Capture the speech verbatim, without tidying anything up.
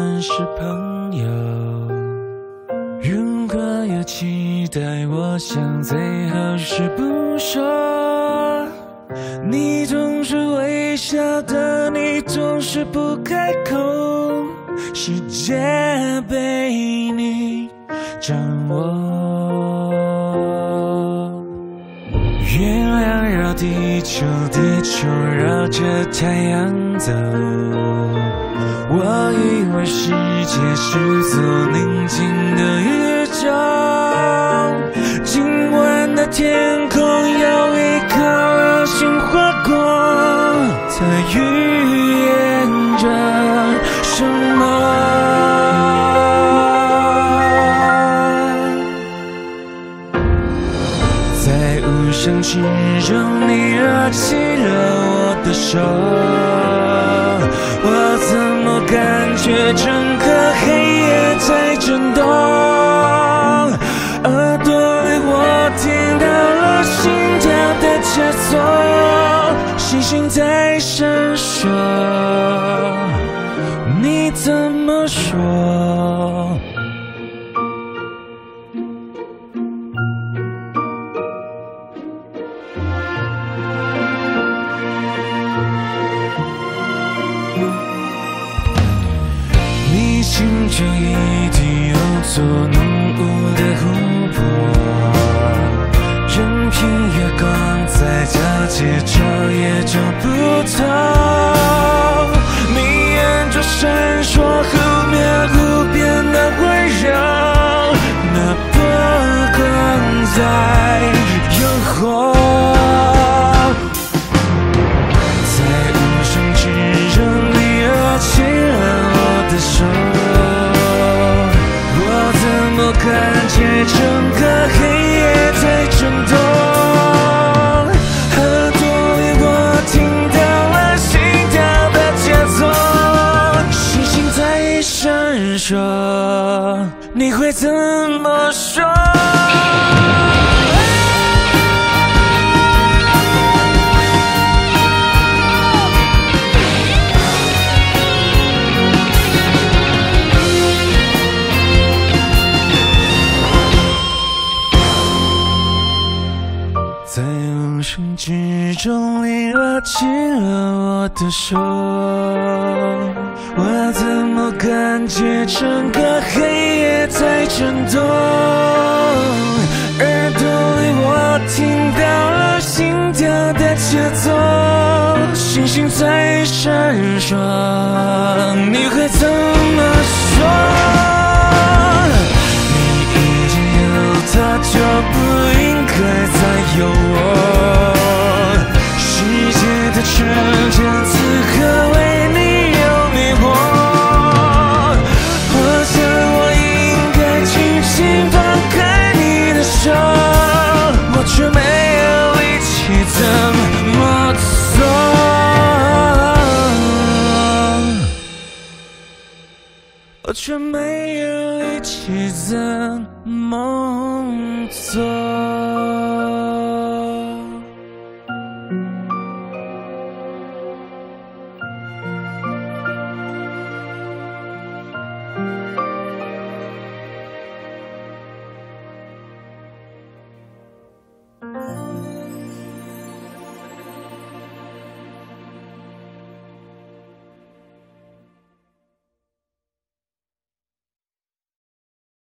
们是朋友。如果有期待，我想最好是不说。你总是微笑的，你总是不开口，世界被你掌握。月亮绕地球，地球绕着太阳走。我以为世界是座宁静的宇宙，今晚的天空有一颗星划过，它预言着什么？在无声之中，你握起了我的手，我怎么感觉整个黑夜在震动？耳朵里我听到了心跳的节奏，星星在闪烁，你怎么说？你心中一定有座浓雾的湖泊，任凭月光在皎洁照也找不透。你眼中闪烁忽灭忽变的温柔，那波光在诱惑。在无声之中，你握起了我的手，我怎么感觉整个黑夜在震动？耳朵里我听到了心跳的节奏，星星在闪烁，你会怎么说？在无声之中，你握起了我的手，我怎么感觉整个黑夜在震动？耳朵里我听到了心跳的节奏，星星在闪烁，你会怎么说？你已经有他，就不应该再有我。世界的成见此刻为你有迷惑，我想我应该轻轻放开你的手，我却没有力气怎么做，我却没有力气怎么做。